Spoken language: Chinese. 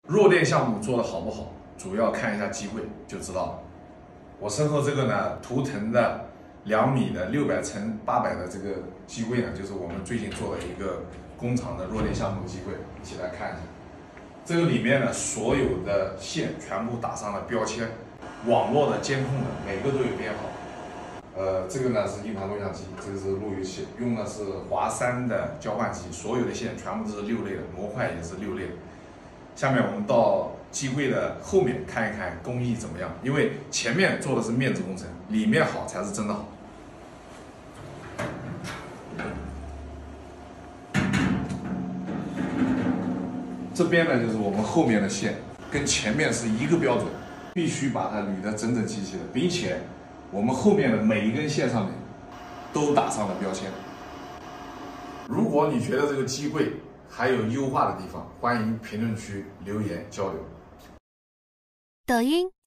弱电项目做的好不好，主要看一下机柜就知道了。我身后这个呢，图腾的2米的600乘800的这个机柜呢，就是我们最近做的一个工厂的弱电项目机柜，一起来看一下。这个里面呢，所有的线全部打上了标签，网络的监控的每个都有编号。这个呢是硬盘录像机，这个是路由器，用的是华山的交换机，所有的线全部都是6类的，模块也是6类的。下面我们到机柜的后面看一看工艺怎么样，因为前面做的是面子工程，里面好才是真的好。这边呢就是我们后面的线，跟前面是一个标准，必须把它捋得整整齐齐的，并且我们后面的每一根线上面都打上了标签。如果你觉得这个机柜还有优化的地方，欢迎评论区留言交流。 抖音、